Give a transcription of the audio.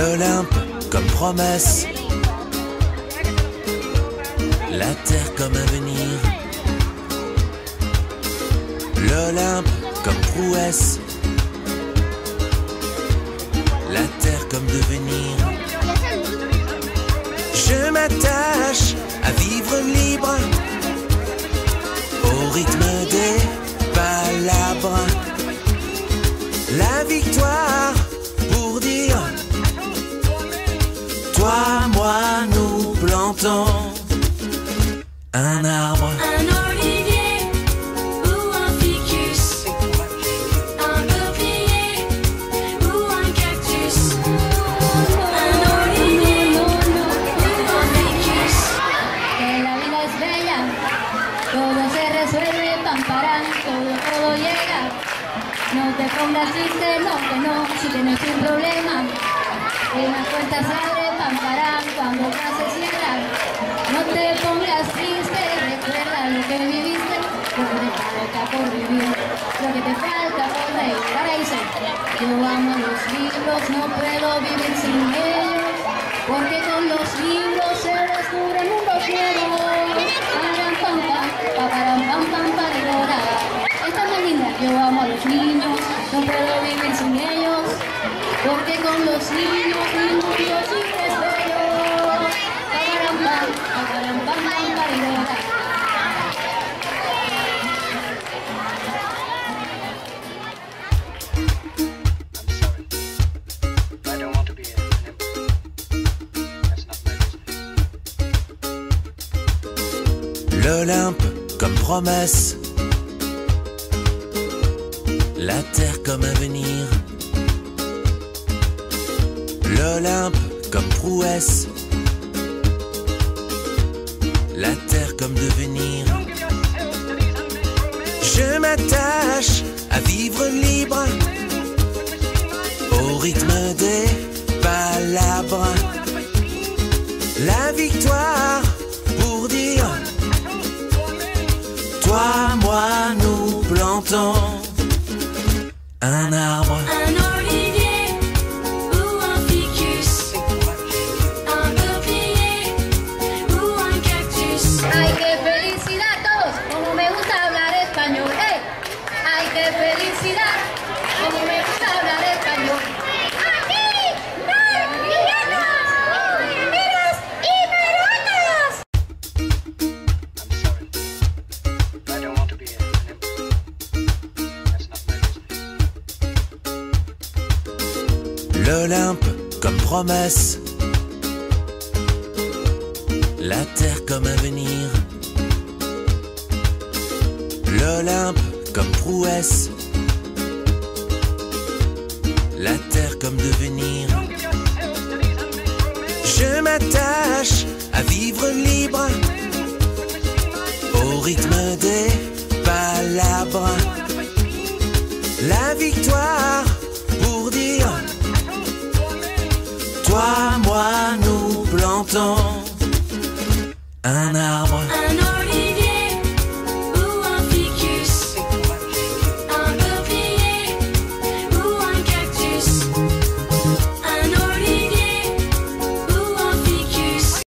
L'Olympe comme promesse, la terre comme avenir. L'Olympe comme prouesse, la terre comme devenir. Je m'attache à vivre libre, au rythme des palabres. La victoire pour dire, toi, moi, nous plantons un arbre. Un olivier ou un ficus, un peuplier ou un cactus. Un olivier ou un ficus. Que la vida es bella, todo se resuelve, pam, param, todo llega. No te pongas triste, no, que no, si tienes un problema. Una puerta se abre, pam, param, cuando otra se cierra. No te pongas triste, recuerda lo que viviste, lo que te falta por vivir, lo que te falta por reír. Ahora dice, yo amo los libros, no puedo vivir sin ellos, porque con los libros se descubren mundos nuevos. Param, pam, pam, paparam, pam, pam, parirora. Esta es más linda, yo amo a los niños, no puedo vivir sin ellos, porque con los niños mi mundo siempre es bello. Paparam, pam, paparam, pam, pam, parirora. I don't want to be an emperor. That's not my business. L'Olympe comme promesse, la terre comme avenir. L'Olympe comme prouesse, la terre comme devenir. Je m'attache à vivre libre, au rythme des palabres. La victoire pour dire, toi, moi, nous plantons un arbre. Un olivier ou un ficus, un peuplier ou un cactus. ¡Ay, qué felicidad todos! Como me gusta hablar español. ¡Ey! ¡Ay, qué felicidad! Como me gusta hablar español. ¡Aquí! ¡Villanos! ¡Miras y merotas! I'm sorry. I don't want to be an emperor. That's not my business. L'Olympe comme promesse, la terre comme avenir. L'Olympe comme prouesse, la terre comme devenir. Je m'attache à vivre libre, au rythme des palabres. La victoire pour dire, toi, moi, nous plantons un arbre.